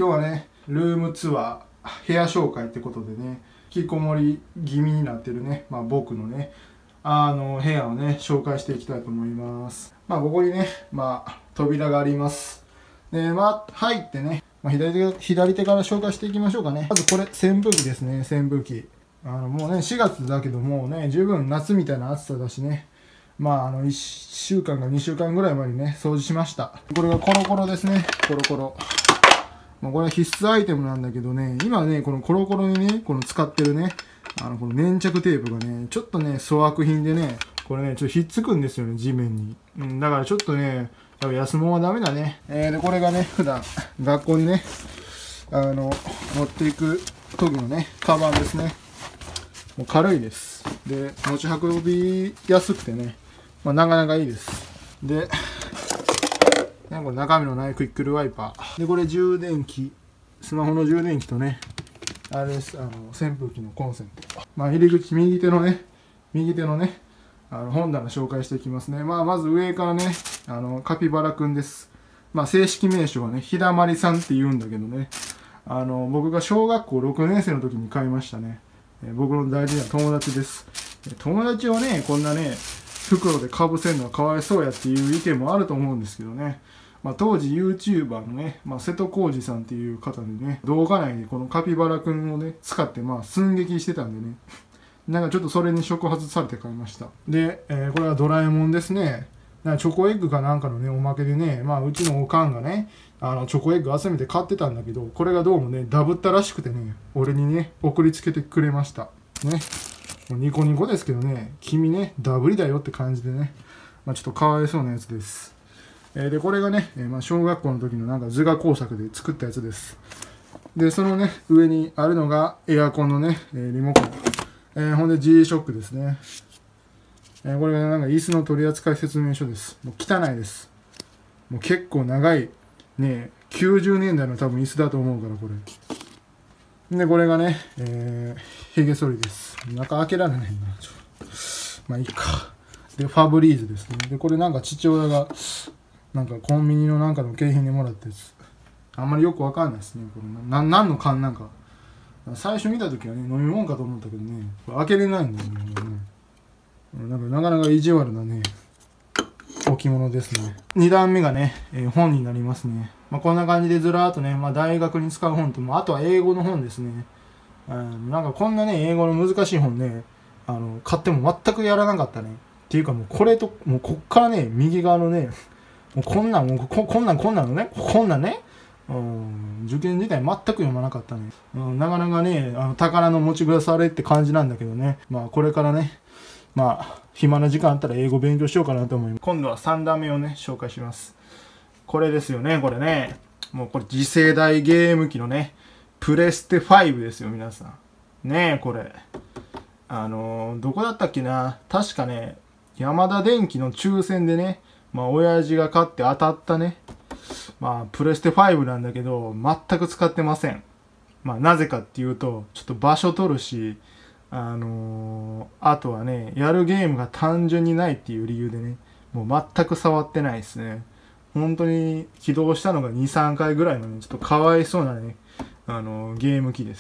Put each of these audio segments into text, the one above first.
今日はね、ルームツアー、部屋紹介ってことでね、引きこもり気味になってるね、僕のね、部屋をね、紹介していきたいと思います。ここにね、扉があります。で、入ってね、左手から紹介していきましょうかね。まずこれ、扇風機ですね、扇風機。もうね、4月だけどもうね、十分夏みたいな暑さだしね、1週間か2週間ぐらい前にね、掃除しました。これがコロコロですね、コロコロ。これは必須アイテムなんだけどね、今ね、このコロコロにね、この使ってるね、この粘着テープがね、ちょっとね、粗悪品でね、これね、ちょっとひっつくんですよね、地面に。だからちょっとね、安物はダメだね。で、これがね、普段、学校にね、持っていく時のね、カバンですね。もう軽いです。で、持ち運びやすくてね、なかなかいいです。で、これ中身のないクイックルワイパー。で、これ充電器。スマホの充電器とね、あれです、扇風機のコンセント。入り口、右手のね、本棚紹介していきますね。まず上からね、カピバラくんです。正式名称はね、ひだまりさんって言うんだけどね、僕が小学校6年生の時に買いましたね。僕の大事な友達です。友達をね、こんなね、袋でかぶせるのはかわいそうやっていう意見もあると思うんですけどね。当時 YouTuber のね、瀬戸康史さんっていう方でね、動画内でこのカピバラくんをね、使って寸劇してたんでね、ちょっとそれに触発されて買いました。で、これはドラえもんですね。チョコエッグかなんかのね、おまけでね、うちのおかんがね、チョコエッグ集めて買ってたんだけど、これがどうもね、ダブったらしくてね、俺にね、送りつけてくれました。ね。もうニコニコですけどね、君ね、ダブりだよって感じでね、ちょっとかわいそうなやつです。で、これがね、小学校の時の図画工作で作ったやつです。で、そのね、上にあるのがエアコンのね、リモコン。ほんで G-SHOCK ですね。これが椅子の取扱説明書です。もう汚いです。もう結構長い、ね、90年代の多分椅子だと思うから、これ。で、これがね、ヒゲ剃りです。中開けられないな。いいか。で、ファブリーズですね。で、これ父親が、コンビニのの景品でもらったやつ。あんまりよくわかんないですね。これ何の缶なんか。最初見たときはね、飲み物かと思ったけどね、これ開けれないんだよね。なかなか意地悪なね、置物ですね。2段目がね、本になりますね。こんな感じでずらーっとね、大学に使う本と、あとは英語の本ですね。こんなね、英語の難しい本ね、買っても全くやらなかったね。っていうかもうこれと、もうこっからね、右側のね、もうこんなんのね、こんなんね、受験自体全く読まなかったね。なかなかね、宝の持ち腐れって感じなんだけどね。これからね、暇な時間あったら英語勉強しようかなと思います。今度は3段目をね、紹介します。これですよね、これね。もうこれ次世代ゲーム機のね、プレステ5ですよ、皆さん。ねえ、これ。どこだったっけな。確かね、ヤマダ電機の抽選でね、親父が買って当たったね。プレステ5なんだけど、全く使ってません。なぜかっていうと、ちょっと場所取るし、あとはね、やるゲームが単純にないっていう理由でね、もう全く触ってないですね。本当に起動したのが2、3回ぐらいのね、ちょっとかわいそうなね、ゲーム機です。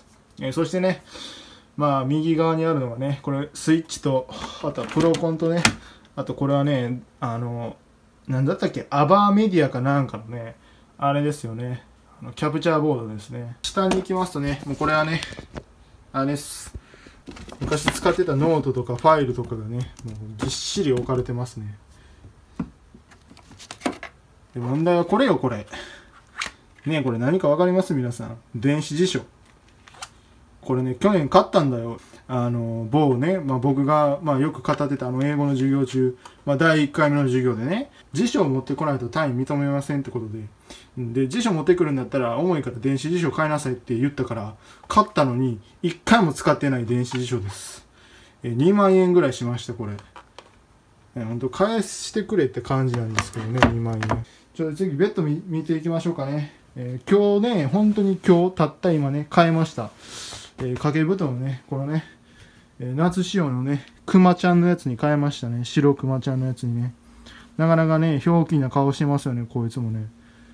そしてね、右側にあるのがね、これスイッチと、あとはプロコンとね、あとこれはね、なんだったっけ、アバーメディアかなんかのね、あれですよね、キャプチャーボードですね。下に行きますとね、もうこれはね、あれです。昔使ってたノートとかファイルとかがね、もうぎっしり置かれてますね。で、問題はこれよ、これ。ねえ、これ何かわかります皆さん。電子辞書。これね、去年買ったんだよ。某ね、僕が、よく語ってた英語の授業中、第1回目の授業でね、辞書を持ってこないと単位認めませんってことで、で、辞書持ってくるんだったら、重いから電子辞書買いなさいって言ったから、買ったのに、1回も使ってない電子辞書です。2万円ぐらいしました、これ。本当返してくれって感じなんですけどね、2万円。次、ベッド見ていきましょうかね。今日ね、本当に今日、たった今ね、買いました。掛け布団をね、このね、夏仕様のね、クマちゃんのやつに変えましたね。白クマちゃんのやつにね。なかなかね、ひょうきんな顔してますよね、こいつもね。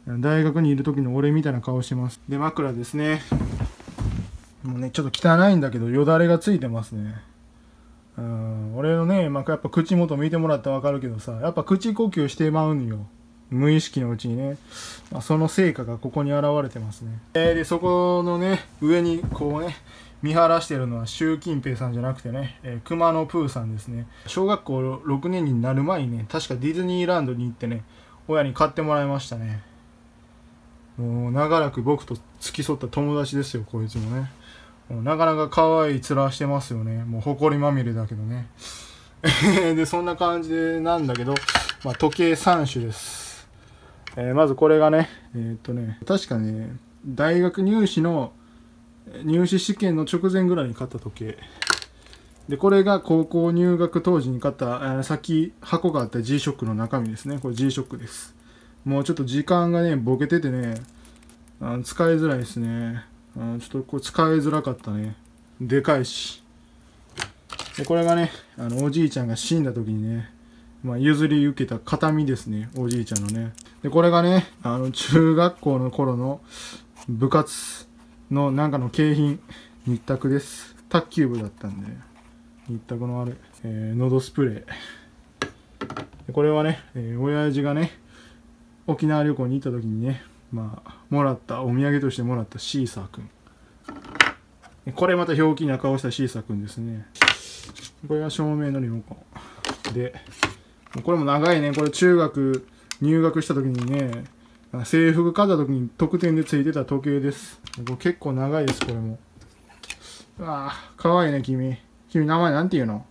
大学にいる時の俺みたいな顔してます。で、枕ですね。もうね、ちょっと汚いんだけど、よだれがついてますね。俺のね、やっぱ口元見てもらったらわかるけどさ、やっぱ口呼吸してまうんよ。無意識のうちにね。その成果がここに現れてますね。で、そこのね、上にこうね、見晴らしてるのは習近平さんじゃなくてね、熊野プーさんですね。小学校6年になる前にね、確かディズニーランドに行ってね、親に買ってもらいましたね。もう長らく僕と付き添った友達ですよ、こいつもね。もうなかなか可愛い面してますよね。もう埃まみれだけどね。で、そんな感じなんだけど、時計3種です。まずこれがね、確かね、大学入試試験の直前ぐらいに買った時計。で、これが高校入学当時に買った、先箱があった G-SHOCK の中身ですね。これ G-SHOCK です。もうちょっと時間がね、ボケててね、使いづらいですね。ちょっとこれ使いづらかったね。でかいし。で、これがね、おじいちゃんが死んだ時にね、譲り受けた形見ですね。おじいちゃんのね。で、これがね、中学校の頃の部活のなんかの景品、日卓です。卓球部だったんで、日卓のあれ、喉スプレー。でこれはね、親父がね、沖縄旅行に行った時にね、もらった、お土産としてもらったシーサーくん。これまたひょうきな顔したシーサーくんですね。これが照明のリモコン。で、これも長いね。これ中学入学した時にね、制服買った時に特典でついてた時計です。これ結構長いです、これも。うわぁ、かわいいね、君。君名前なんて言うの？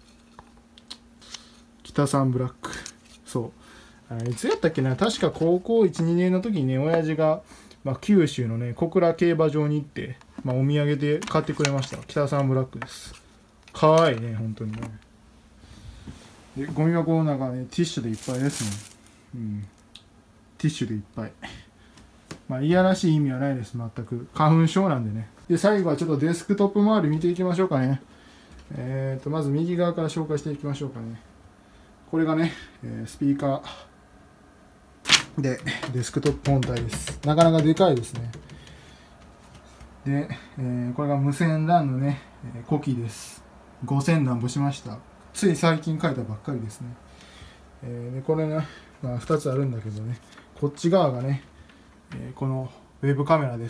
北さんブラック。そう。いつやったっけな、確か高校1、2年の時にね、親父が、九州のね、小倉競馬場に行って、お土産で買ってくれました。北さんブラックです。かわいいね、本当にね。で、ゴミ箱の中ね、ティッシュでいっぱいですね。うん。ティッシュでいっぱい。いやらしい意味はないです、全く。花粉症なんでね。で、最後はちょっとデスクトップ周り見ていきましょうかね。まず右側から紹介していきましょうかね。これがね、スピーカーでデスクトップ本体です。なかなかでかいですね。で、これが無線 LAN のね、コキです。5000何歩しました。つい最近書いたばっかりですね。でこれね、2つあるんだけどね、こっち側がね、このウェブカメラです。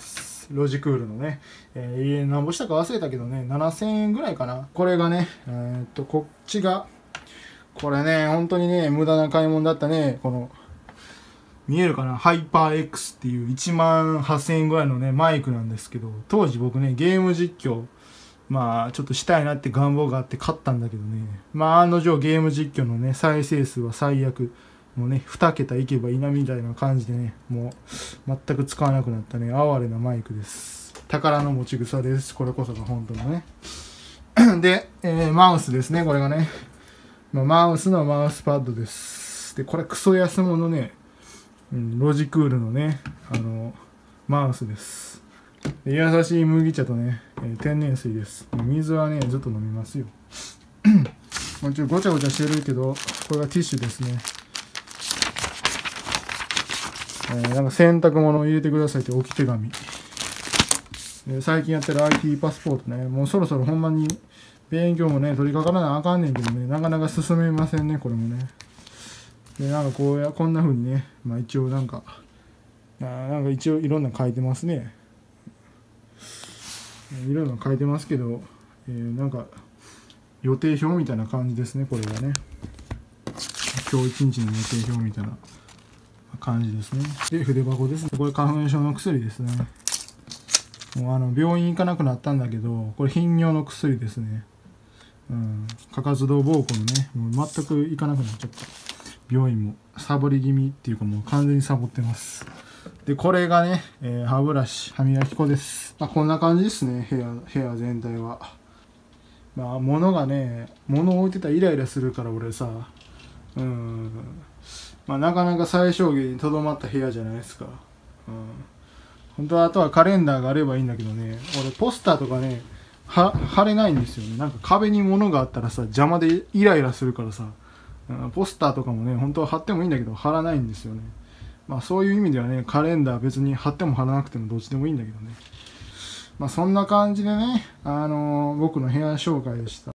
ロジクールのね、何ぼしたか忘れたけどね、7000円ぐらいかな。これがね、こっちが、これね、本当にね、無駄な買い物だったね。この、見えるかな、ハイパー X っていう18000円ぐらいのね、マイクなんですけど、当時僕ね、ゲーム実況、ちょっとしたいなって願望があって買ったんだけどね、案の定ゲーム実況のね、再生数は最悪。もうね、2桁いけばいいなみたいな感じでね、もう全く使わなくなったね、哀れなマイクです。宝の持ち草です。これこそが本当のね。で、マウスですね、これがね。マウスのマウスパッドです。で、これクソ安物ね、ロジクールのね、マウスです。で優しい麦茶とね、天然水です。水はね、ずっと飲みますよ。もうちょっとごちゃごちゃしてるけど、これがティッシュですね。なんか洗濯物を入れてくださいって置き手紙。最近やってる IT パスポートね、もうそろそろほんまに勉強もね、取り掛からなあかんねんけどね、なかなか進めませんね、これもね。で、なんかこんな風にね、一応なんか一応いろんな書いてますね。いろんな書いてますけど、なんか予定表みたいな感じですね、これはね。今日一日の予定表みたいな感じですね。で、筆箱ですね。これ花粉症の薬ですね。もう病院行かなくなったんだけど、これ頻尿の薬ですね。過活動膀胱のね、もう全く行かなくなっちゃった。病院もサボり気味っていうかもう完全にサボってます。で、これがね、歯ブラシ、歯磨き粉です。こんな感じですね、部屋全体は。物置いてたらイライラするから俺さ、なかなか最小限にとどまった部屋じゃないですか。本当はあとはカレンダーがあればいいんだけどね、俺ポスターとかね、貼れないんですよね。なんか壁に物があったらさ、邪魔でイライラするからさ、ポスターとかもね、本当は貼ってもいいんだけど、貼らないんですよね。 まあそういう意味ではね、カレンダー別に貼っても貼らなくてもどっちでもいいんだけどね。まあそんな感じでね、僕の部屋紹介でした。